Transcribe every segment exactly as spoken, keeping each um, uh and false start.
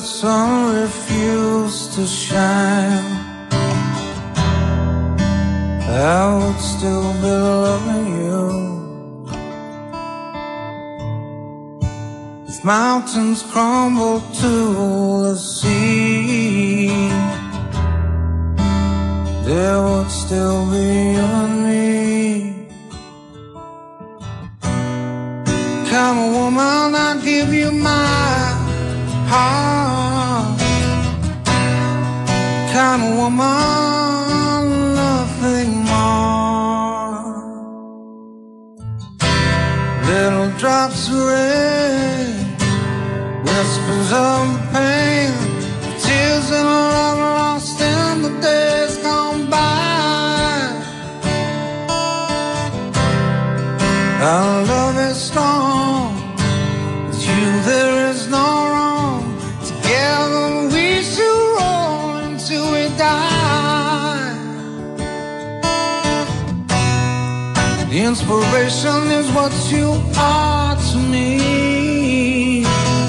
sun refused to shine, I would still be loving you. If mountains crumble to the sea, there would still be you and me. Come on, woman, I'll give you my heart. Come on, woman, nothing more. Little drops of rain, whispers of pain, tears and love lost in the days gone by. Our love is strong, with you there is no wrong. Together we shall roll until we die. The inspiration is what you are to me.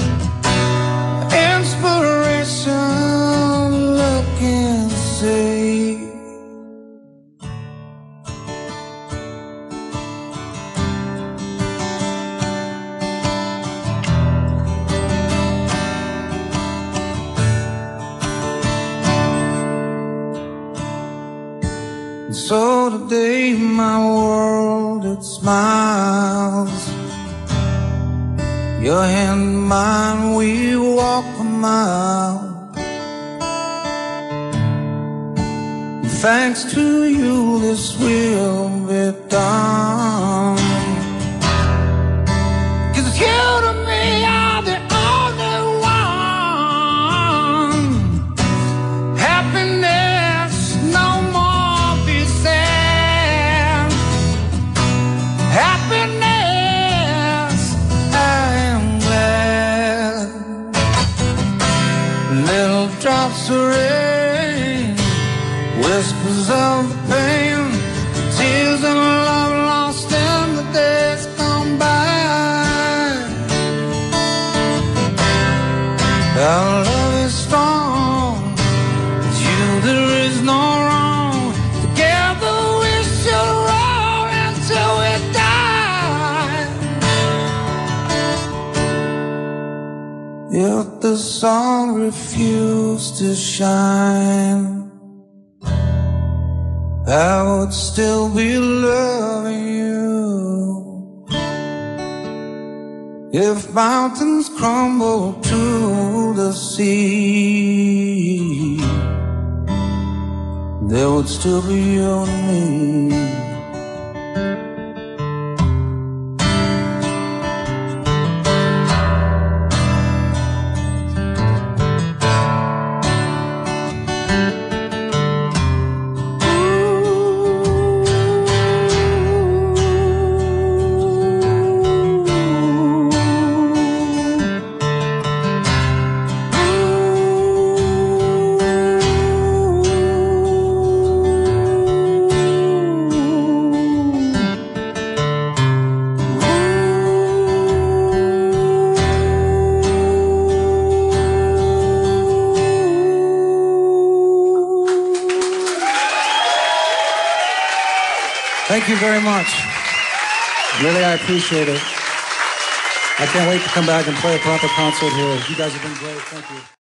Inspiration, look and see. And so today my world, it smiles. Your hand in mine, we walk a mile. And thanks to you, this will be done. 'Cause you to me are the only one. Happiness, no more be sad. Happiness, I am glad. Little drops of rain, whispers of pain, tears and love lost in the days gone by. Our love is strong, with you there is no wrong. Together we shall roll until we die. If the sun refused to shine, I would still be loving you. If mountains crumble to the sea, there would still be you and me. Thank you very much. Really, I appreciate it. I can't wait to come back and play a proper concert here. You guys have been great. Thank you.